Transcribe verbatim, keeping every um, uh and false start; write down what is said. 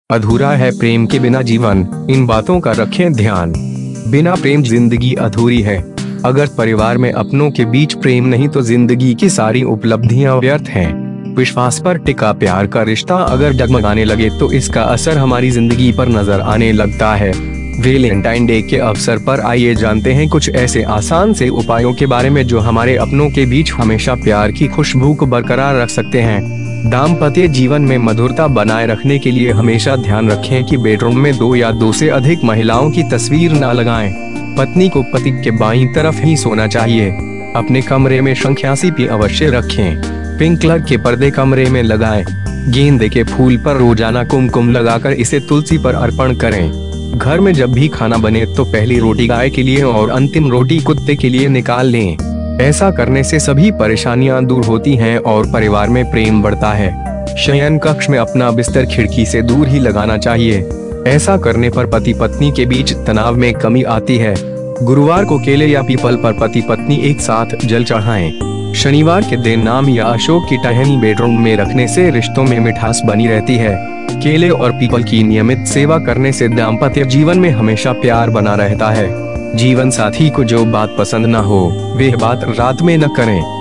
अधूरा है प्रेम के बिना जीवन, इन बातों का रखें ध्यान। बिना प्रेम जिंदगी अधूरी है। अगर परिवार में अपनों के बीच प्रेम नहीं तो जिंदगी की सारी उपलब्धियां व्यर्थ हैं। विश्वास पर टिका प्यार का रिश्ता अगर डगमगाने लगे तो इसका असर हमारी जिंदगी पर नजर आने लगता है। वैलेंटाइन डे के अवसर पर आइए जानते हैं कुछ ऐसे आसान से उपायों के बारे में जो हमारे अपनों के बीच हमेशा प्यार की खुशबू को बरकरार रख सकते हैं। दाम्पत्य जीवन में मधुरता बनाए रखने के लिए हमेशा ध्यान रखें कि बेडरूम में दो या दो से अधिक महिलाओं की तस्वीर न लगाएं। पत्नी को पति के बाईं तरफ ही सोना चाहिए। अपने कमरे में संख्या सीपी अवश्य रखें। पिंक कलर के पर्दे कमरे में लगाएं। गेंदे के फूल पर रोजाना कुमकुम लगाकर इसे तुलसी पर अर्पण करें। घर में जब भी खाना बने तो पहली रोटी गाय के लिए और अंतिम रोटी कुत्ते के लिए निकाल लें। ऐसा करने से सभी परेशानियां दूर होती हैं और परिवार में प्रेम बढ़ता है। शयन कक्ष में अपना बिस्तर खिड़की से दूर ही लगाना चाहिए। ऐसा करने पर पति पत्नी के बीच तनाव में कमी आती है। गुरुवार को केले या पीपल पर पति पत्नी एक साथ जल चढ़ाएं। शनिवार के दिन नाम या अशोक की टहनी बेडरूम में रखने से रिश्तों में मिठास बनी रहती है। केले और पीपल की नियमित सेवा करने से दाम्पत्य जीवन में हमेशा प्यार बना रहता है। जीवन साथी को जो बात पसंद न हो वह बात रात में न करें।